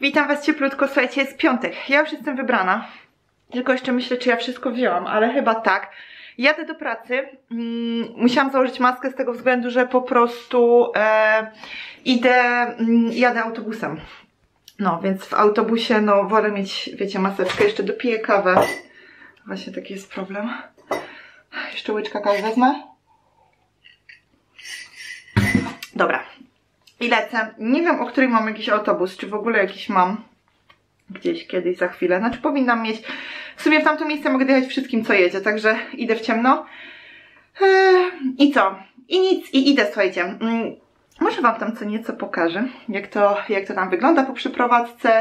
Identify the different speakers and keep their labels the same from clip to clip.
Speaker 1: Witam Was cieplutko, słuchajcie, jest piątek. Ja już jestem wybrana. Tylko jeszcze myślę, czy ja wszystko wzięłam, ale chyba tak. Jadę do pracy. Musiałam założyć maskę z tego względu, że po prostu jadę autobusem. No, więc w autobusie, no, wolę mieć, wiecie, maseczkę. Jeszcze dopiję kawę. Właśnie taki jest problem. Jeszcze łyczka kawy wezmę. Dobra. I lecę. Nie wiem, o której mam jakiś autobus, czy w ogóle jakiś mam. Gdzieś kiedyś, za chwilę. Znaczy powinnam mieć. W sumie w tamto miejsce mogę dojechać wszystkim, co jedzie, także idę w ciemno. I co? I nic. I idę, słuchajcie. Może Wam tam co nieco pokażę, jak to tam wygląda po przyprowadzce.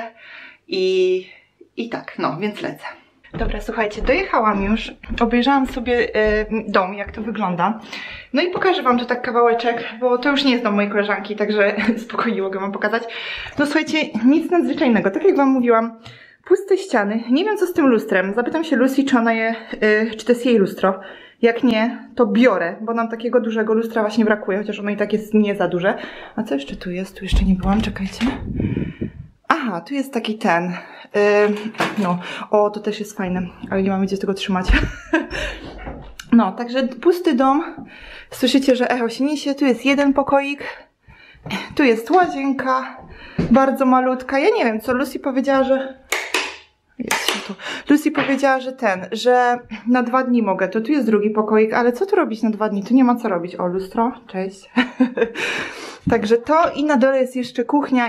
Speaker 1: I tak, no, więc lecę. Dobra, słuchajcie, dojechałam już, obejrzałam sobie dom, jak to wygląda. No i pokażę Wam to tak kawałeczek, bo to już nie jest dom mojej koleżanki, także spokojnie mogę Wam pokazać. No słuchajcie, nic nadzwyczajnego, tak jak Wam mówiłam, puste ściany. Nie wiem co z tym lustrem, zapytam się Lucy, czy czy to jest jej lustro. Jak nie, to biorę, bo nam takiego dużego lustra właśnie brakuje, chociaż ono i tak jest nie za duże. A co jeszcze tu jest? Tu jeszcze nie byłam, czekajcie. Aha, tu jest taki ten. No, o, to też jest fajne, ale nie mamy gdzie tego trzymać. No, także pusty dom. Słyszycie, że echo się niesie. Tu jest jeden pokoik. Tu jest łazienka. Bardzo malutka. Ja nie wiem, co Lucy powiedziała, że... Jest światło. Lucy powiedziała, że na 2 dni mogę. To tu jest drugi pokoik, ale co tu robić na 2 dni? Tu nie ma co robić. O, lustro. Cześć. Także to i na dole jest jeszcze kuchnia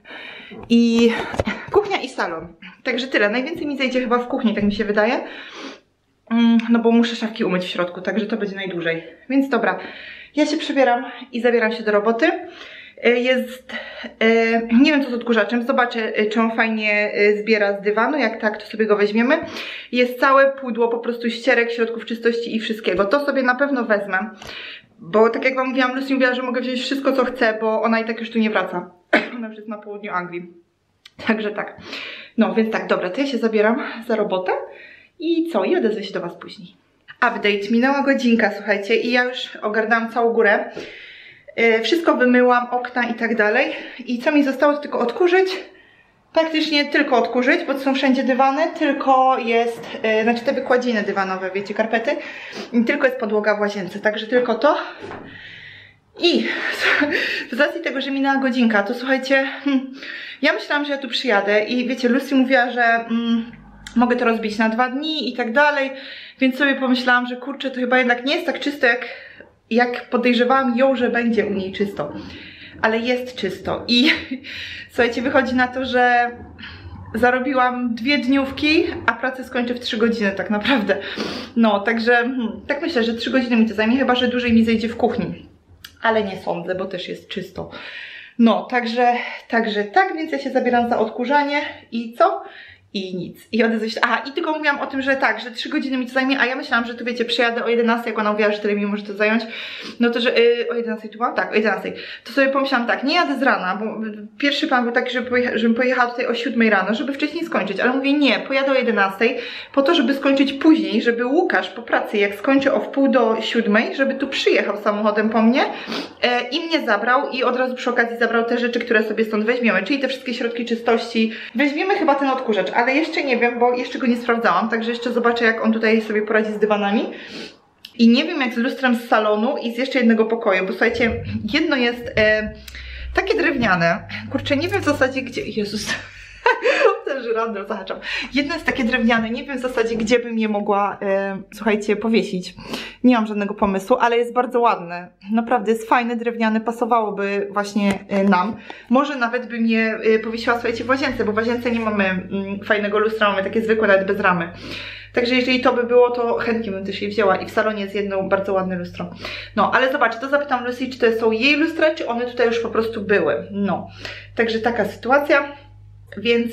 Speaker 1: kuchnia i salon. Także tyle. Najwięcej mi zejdzie chyba w kuchni, tak mi się wydaje. No bo muszę szafki umyć w środku, także to będzie najdłużej. Więc dobra, ja się przebieram i zabieram się do roboty. Nie wiem co z odkurzaczem, zobaczę czy on fajnie zbiera z dywanu, jak tak to sobie go weźmiemy. Jest całe pudło po prostu ścierek, środków czystości i wszystkiego. To sobie na pewno wezmę, bo tak jak Wam mówiłam, Lucy mówiła, że mogę wziąć wszystko co chcę, bo ona i tak już tu nie wraca. Ona już jest na południu Anglii. Także tak. No więc tak, dobra, to ja się zabieram za robotę i co? I odezwę się do Was później. Update, minęła godzinka, słuchajcie, i ja już ogarnęłam całą górę. Wszystko wymyłam, okna i tak dalej. I co mi zostało, to tylko odkurzyć. Praktycznie tylko odkurzyć, bo to są wszędzie dywany, tylko jest, znaczy te wykładziny dywanowe, wiecie, karpety. I tylko jest podłoga w łazience, także tylko to. I z racji tego, że minęła godzinka, to słuchajcie, ja myślałam, że ja tu przyjadę i wiecie, Lucy mówiła, że mogę to rozbić na 2 dni i tak dalej, więc sobie pomyślałam, że kurczę, to chyba jednak nie jest tak czysto, jak podejrzewałam ją, że będzie u niej czysto. Ale jest czysto i słuchajcie, wychodzi na to, że zarobiłam 2 dniówki, a pracę skończę w 3 godziny tak naprawdę. No, także tak myślę, że 3 godziny mi to zajmie, chyba że dłużej mi zejdzie w kuchni. Ale nie sądzę, bo też jest czysto. No, także tak, więc ja się zabieram za odkurzanie i co? I nic. I odezwę się. Aha, i tylko mówiłam o tym, że tak, że 3 godziny mi to zajmie, a ja myślałam, że tu wiecie, przyjadę o 11, jak ona mówiła, że tyle mi może to zająć. No to, że o 11 tu byłam? Tak, o 11. To sobie pomyślałam tak, nie jadę z rana, bo pierwszy plan był taki, żebym pojechała tutaj o 7 rano, żeby wcześniej skończyć, ale mówię nie, pojadę o 11 po to, żeby skończyć później, żeby Łukasz po pracy, jak skończy o 6:45, żeby tu przyjechał samochodem po mnie i mnie zabrał i od razu przy okazji zabrał te rzeczy, które sobie stąd weźmiemy, czyli te wszystkie środki czystości. Weźmiemy chyba ten odkurzacz, ale jeszcze nie wiem, bo jeszcze go nie sprawdzałam, także jeszcze zobaczę, jak on tutaj sobie poradzi z dywanami. I nie wiem, jak z lustrem z salonu i z jeszcze jednego pokoju, bo słuchajcie, jedno jest takie drewniane. Kurczę, nie wiem w zasadzie gdzie... Jezus, ten żyrandol zahaczam. Jedno jest takie drewniane, nie wiem w zasadzie, gdzie bym je mogła, słuchajcie, powiesić. Nie mam żadnego pomysłu, ale jest bardzo ładne. Naprawdę jest fajne, drewniane, pasowałoby właśnie nam. Może nawet bym je powiesiła, słuchajcie, w łazience, bo w łazience nie mamy fajnego lustra, mamy takie zwykłe, nawet bez ramy. Także jeżeli to by było, to chętnie bym też je wzięła i w salonie jest jedno bardzo ładne lustro. No, ale zobaczcie, to zapytam Lucy, czy to są jej lustra, czy one tutaj już po prostu były. No, także taka sytuacja, więc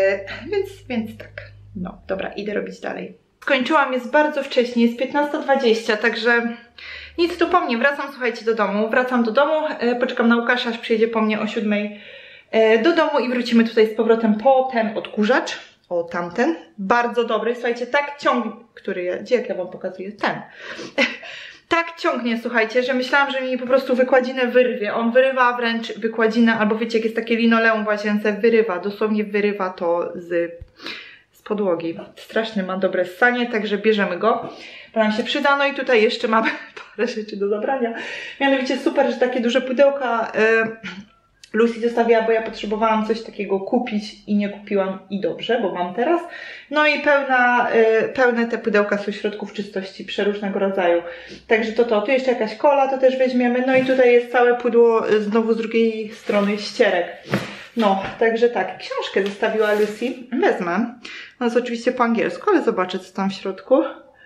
Speaker 1: tak. No, dobra, idę robić dalej. Skończyłam, jest bardzo wcześnie, jest 15:20, także nic tu po mnie. Wracam, słuchajcie, do domu. Wracam do domu, poczekam na Łukasza, aż przyjedzie po mnie o 7 do domu i wrócimy tutaj z powrotem po ten odkurzacz. O, tamten. Bardzo dobry, słuchajcie, tak ciągnie, który ja, gdzie jak ja Wam pokazuję? Ten. tak ciągnie, słuchajcie, że myślałam, że mi po prostu wykładzinę wyrwie. On wyrywa wręcz wykładzinę, albo wiecie, jak jest takie linoleum w łazience, wyrywa, dosłownie wyrywa to z podłogi. Strasznie ma dobre ssanie, także bierzemy go, bo nam się przyda. No i tutaj jeszcze mamy parę rzeczy do zabrania. Mianowicie super, że takie duże pudełka Lucy zostawiła, bo ja potrzebowałam coś takiego kupić i nie kupiłam i dobrze, bo mam teraz. No i pełne te pudełka są środków czystości przeróżnego rodzaju. Także tu jeszcze jakaś kola, to też weźmiemy. No i tutaj jest całe pudło znowu z drugiej strony ścierek. No, także tak, książkę zostawiła Lucy. Wezmę. Ona jest oczywiście po angielsku, ale zobaczę, co tam w środku.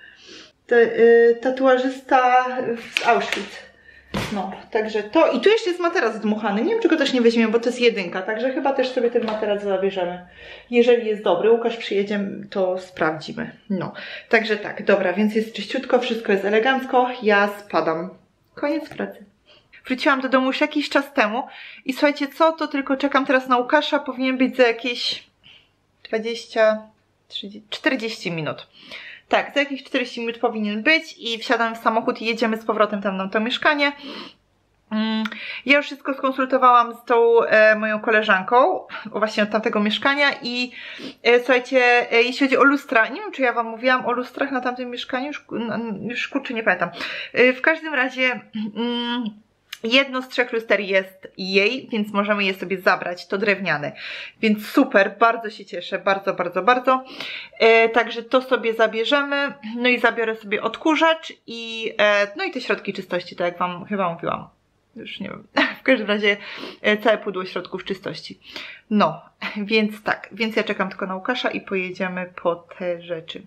Speaker 1: Tatuażysta z Auschwitz. No, także to. I tu jeszcze jest materac dmuchany. Nie wiem, czy go też nie weźmiemy, bo to jest 1, także chyba też sobie ten materac zabierzemy. Jeżeli jest dobry, Łukasz przyjedzie, to sprawdzimy. No, także tak, dobra, więc jest czyściutko, wszystko jest elegancko. Ja spadam. Koniec pracy. Wróciłam do domu już jakiś czas temu i słuchajcie, co, to tylko czekam teraz na Łukasza. Powinien być za jakieś 40 minut. Tak, za jakieś 40 minut powinien być i wsiadam w samochód i jedziemy z powrotem tam na to mieszkanie. Ja już wszystko skonsultowałam z tą moją koleżanką właśnie od tamtego mieszkania i słuchajcie, jeśli chodzi o lustra, nie wiem, czy ja wam mówiłam o lustrach na tamtym mieszkaniu, już kurczę, nie pamiętam. W każdym razie jedno z 3 luster jest jej, więc możemy je sobie zabrać, to drewniane. Więc super, bardzo się cieszę, bardzo, bardzo, bardzo. Także to sobie zabierzemy. No i zabiorę sobie odkurzacz i no i te środki czystości, tak jak wam chyba mówiłam. Już nie wiem. W każdym razie całe pudło środków czystości. No, więc tak. Więc ja czekam tylko na Łukasza i pojedziemy po te rzeczy.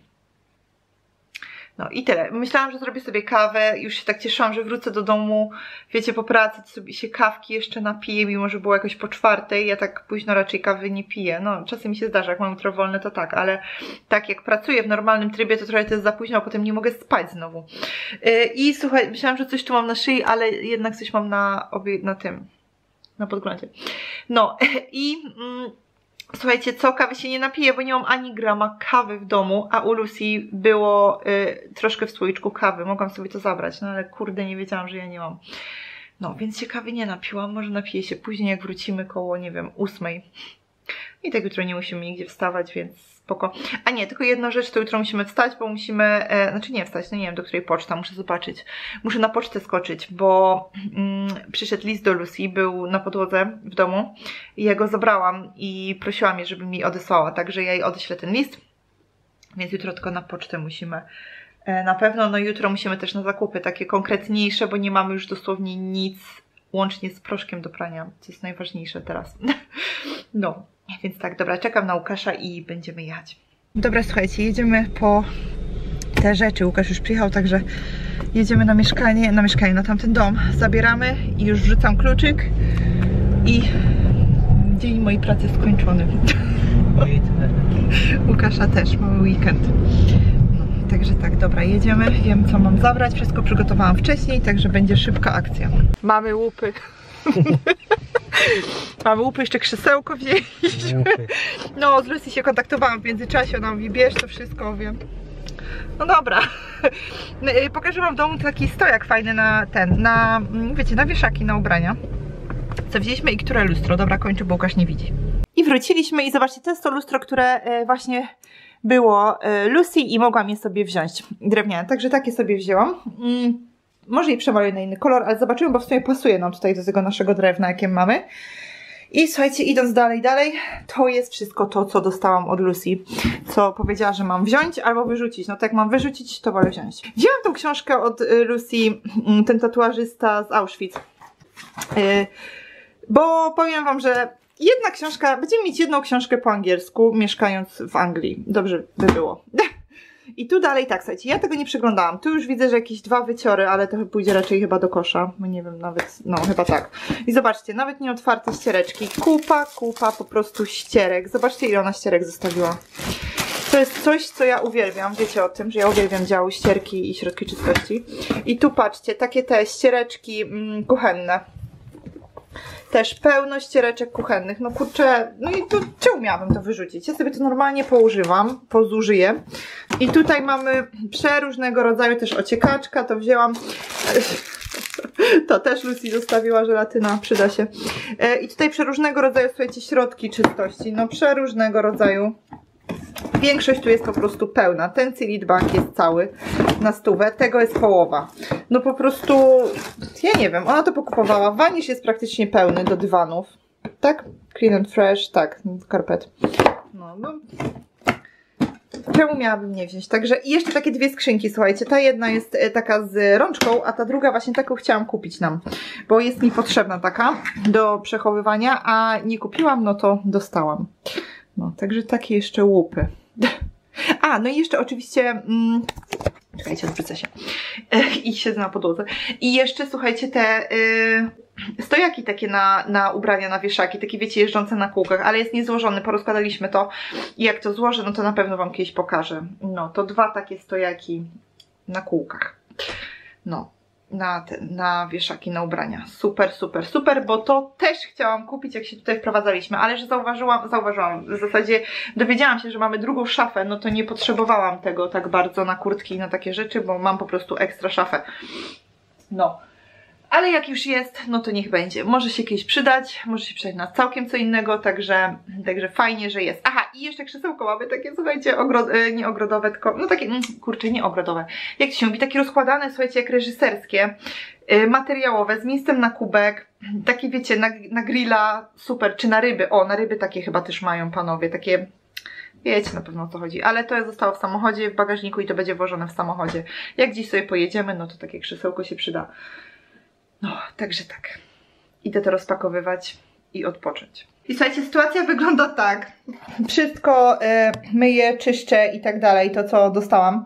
Speaker 1: No i tyle. Myślałam, że zrobię sobie kawę. Już się tak cieszyłam, że wrócę do domu. Wiecie, po pracy sobie się kawki jeszcze napiję, mimo że było jakoś po 4. Ja tak późno raczej kawy nie piję. No, czasem mi się zdarza, jak mam jutro wolne, to tak. Ale tak jak pracuję w normalnym trybie, to trochę to jest za późno, a potem nie mogę spać znowu. I słuchaj, myślałam, że coś tu mam na szyi, ale jednak coś mam na podglądzie. No i... Słuchajcie, co? Kawy się nie napiję, bo nie mam ani grama kawy w domu, a u Lucy było troszkę w słoiczku kawy. Mogłam sobie to zabrać, no ale kurde, nie wiedziałam, że ja nie mam. No, więc się kawy nie napiłam. Może napiję się później, jak wrócimy koło, nie wiem, 8. I tak jutro nie musimy nigdzie wstawać, więc spoko. A nie, tylko jedna rzecz, to jutro musimy wstać, bo musimy... znaczy nie wstać, no nie wiem, do której poczta, muszę zobaczyć. Muszę na pocztę skoczyć, bo przyszedł list do Lucy, był na podłodze w domu i ja go zabrałam i prosiłam jej, żeby mi odesłała, także ja jej odeślę ten list. Więc jutro tylko na pocztę musimy na pewno. No jutro musimy też na zakupy takie konkretniejsze, bo nie mamy już dosłownie nic, łącznie z proszkiem do prania, co jest najważniejsze teraz. No. Więc tak, dobra, czekam na Łukasza i będziemy jechać. Dobra, słuchajcie, jedziemy po te rzeczy. Łukasz już przyjechał, także jedziemy na mieszkanie, na tamten dom. Zabieramy i już wrzucam kluczyk i dzień mojej pracy skończony. Łukasza też, mamy weekend. No, także tak, dobra, jedziemy. Wiem, co mam zabrać. Wszystko przygotowałam wcześniej, także będzie szybka akcja. Mamy łupy. Mamy łupy, jeszcze krzesełko wzięliśmy. No, z Lucy się kontaktowałam w międzyczasie, ona mówi, bierz to wszystko, wiem. No dobra. Pokażę wam w domu taki stojak fajny wiecie, na wieszaki, na ubrania. Co wzięliśmy i które lustro. Dobra, kończę, bo Łukasz nie widzi. I wróciliśmy i zobaczcie, to jest to lustro, które właśnie było Lucy i mogłam je sobie wziąć. Drewniane, także takie sobie wzięłam. Może i przemaluję na inny kolor, ale zobaczymy, bo w sumie pasuje nam tutaj do tego naszego drewna, jakie mamy. I słuchajcie, idąc dalej, to jest wszystko to, co dostałam od Lucy, co powiedziała, że mam wziąć albo wyrzucić. No to jak mam wyrzucić, to wolę wziąć. Wzięłam tą książkę od Lucy, ten tatuażysta z Auschwitz, bo powiem wam, że jedna książka, będziemy mieć jedną książkę po angielsku, mieszkając w Anglii. Dobrze by było. I tu dalej tak, słuchajcie, ja tego nie przeglądałam. Tu już widzę, że jakieś 2 wyciory, ale to pójdzie raczej chyba do kosza. Bo nie wiem, nawet, no chyba tak. I zobaczcie, nawet nie otwarte ściereczki. Kupa po prostu ścierek. Zobaczcie, ile ona ścierek zostawiła. To jest coś, co ja uwielbiam. Wiecie o tym, że ja uwielbiam dział ścierki i środki czystości. I tu patrzcie, takie te ściereczki kuchenne. Też pełno ściereczek kuchennych. No kurczę, no i to czemu miałabym to wyrzucić? Ja sobie to normalnie poużywam, pozużyję. I tutaj mamy przeróżnego rodzaju też ociekaczka, to wzięłam. To też Lucy zostawiła, żelatyna, przyda się. I tutaj przeróżnego rodzaju, słuchajcie, środki czystości. No przeróżnego rodzaju. Większość tu jest po prostu pełna. Ten Cillit Bank jest cały na 100, tego jest połowa. No po prostu, ja nie wiem, ona to pokupowała. Wanisz jest praktycznie pełny do dywanów. Tak? Clean and Fresh, tak, karpet. No. Czemu miałabym nie wziąć? Także i jeszcze takie dwie skrzynki, słuchajcie. Ta jedna jest taka z rączką, a ta druga właśnie taką chciałam kupić nam. Bo jest mi potrzebna taka do przechowywania, a nie kupiłam, no to dostałam. No, także takie jeszcze łupy. A, no i jeszcze oczywiście... czekajcie, odwrócę się. I siedzę na podłodze. I jeszcze, słuchajcie, te stojaki takie na ubrania, na wieszaki. Takie, wiecie, jeżdżące na kółkach, ale jest niezłożony. Porozkładaliśmy to. I jak to złożę, no to na pewno wam kiedyś pokażę. No, to dwa takie stojaki na kółkach. No. Na wieszaki, na ubrania. Super, super, super, bo to też chciałam kupić, jak się tutaj wprowadzaliśmy, ale że zauważyłam, w zasadzie dowiedziałam się, że mamy drugą szafę, no to nie potrzebowałam tego tak bardzo na kurtki i na takie rzeczy, bo mam po prostu ekstra szafę. No. Ale jak już jest, no to niech będzie. Może się kiedyś przydać, może się przydać na całkiem co innego, także fajnie, że jest. Aha, i jeszcze krzesełko mamy takie, słuchajcie, nie ogrodowe, tylko, no takie, kurczę, nie ogrodowe. Jak to się mówi, takie rozkładane, słuchajcie, jak reżyserskie, materiałowe, z miejscem na kubek, takie, wiecie, na grilla, super, czy na ryby. O, na ryby takie chyba też mają panowie, takie... Wiecie na pewno o co chodzi, ale to zostało w samochodzie, w bagażniku i to będzie włożone w samochodzie. Jak dziś sobie pojedziemy, no to takie krzesełko się przyda. No, także tak. Idę to rozpakowywać i odpocząć. I słuchajcie, sytuacja wygląda tak. Wszystko myję, czyszczę i tak dalej, to co dostałam.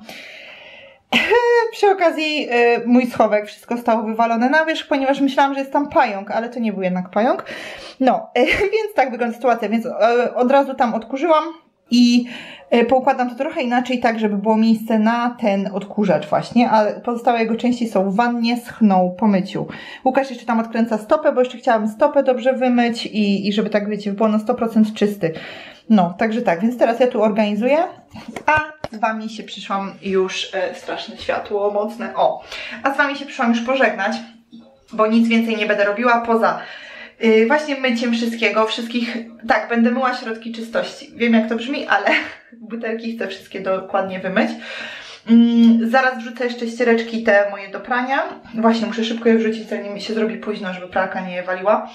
Speaker 1: Przy okazji mój schowek, wszystko stało wywalone na wierzch, ponieważ myślałam, że jest tam pająk, ale to nie był jednak pająk. No, więc tak wygląda sytuacja, więc od razu tam odkurzyłam. I poukładam to trochę inaczej, tak żeby było miejsce na ten odkurzacz właśnie, a pozostałe jego części są w wannie, schną po myciu. Łukasz jeszcze tam odkręca stopę, bo jeszcze chciałam stopę dobrze wymyć i żeby tak, wiecie, było na 100% czysty. No, także tak, więc teraz ja tu organizuję, a z wami się przyszłam już, straszne światło mocne, o, a z wami się przyszłam już pożegnać, bo nic więcej nie będę robiła poza... właśnie myciem wszystkich, tak, będę myła środki czystości. Wiem jak to brzmi, ale butelki chcę wszystkie dokładnie wymyć. Zaraz wrzucę jeszcze ściereczki te moje do prania. Właśnie muszę szybko je wrzucić, zanim mi się zrobi późno, żeby pralka nie je waliła.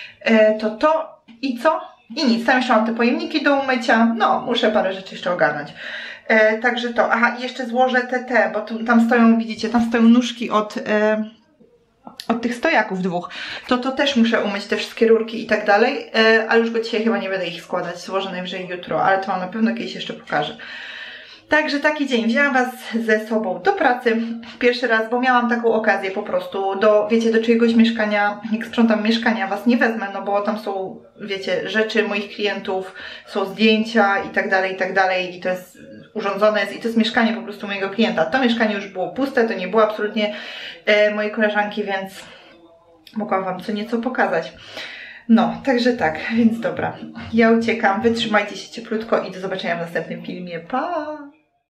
Speaker 1: To i co? I nic, tam jeszcze mam te pojemniki do umycia. No, muszę parę rzeczy jeszcze ogarnąć. Także to, aha, i jeszcze złożę te, bo tam stoją, widzicie, tam stoją nóżki od tych stojaków dwóch, to też muszę umyć te wszystkie rurki i tak dalej, ale już go dzisiaj chyba nie będę ich składać, złożę najwyżej jutro, ale to wam na pewno kiedyś jeszcze pokażę. Także taki dzień, wzięłam was ze sobą do pracy pierwszy raz, bo miałam taką okazję po prostu wiecie, do czyjegoś mieszkania, jak sprzątam mieszkania, was nie wezmę, no bo tam są, wiecie, rzeczy moich klientów, są zdjęcia i tak dalej i to jest urządzone i to jest mieszkanie po prostu mojego klienta. To mieszkanie już było puste, to nie było absolutnie mojej koleżanki, więc mogłam wam co nieco pokazać. No, także tak, więc dobra, ja uciekam, wytrzymajcie się cieplutko i do zobaczenia w następnym filmie, pa!